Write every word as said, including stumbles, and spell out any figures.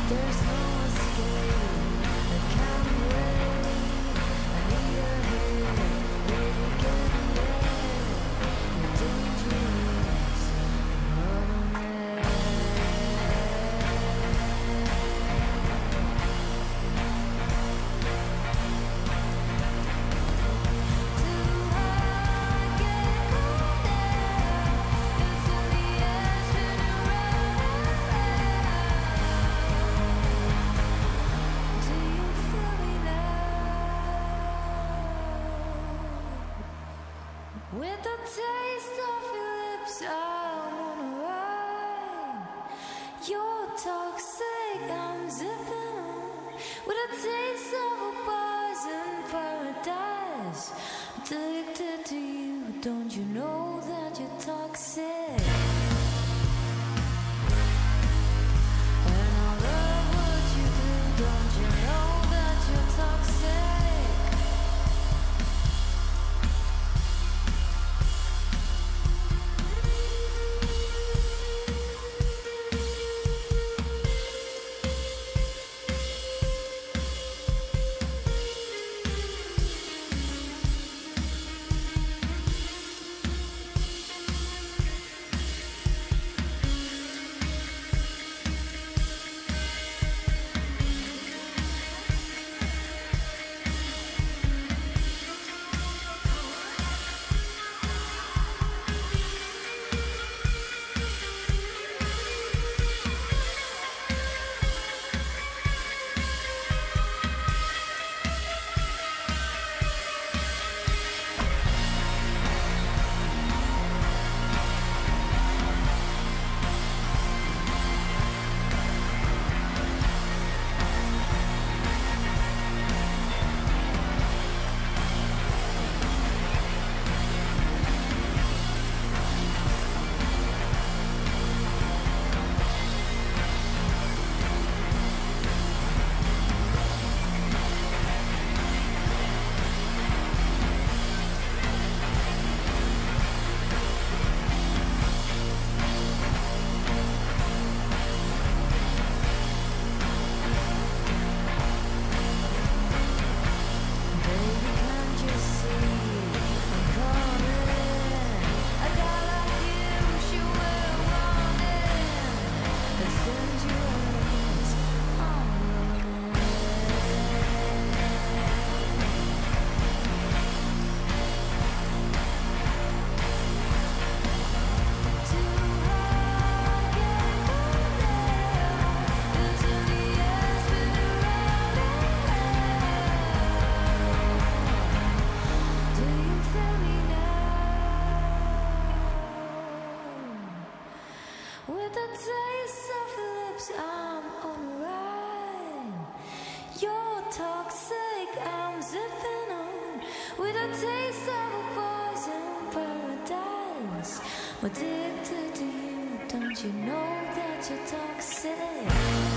There's no escape, I can't wait. I need a hit, baby, get me there. You're dangerous, I'm running it. With the taste of your lips, I wanna ride. You're toxic, I'm zipping on. With a taste of a poison paradise. Addicted to you, don't you know that you're toxic? And I love what you do, don't you know that you're toxic? With the taste of your lips, I'm on a ride. You're toxic, I'm zipping on. With a taste of a poison paradise. I'm addicted to you, don't you know that you're toxic?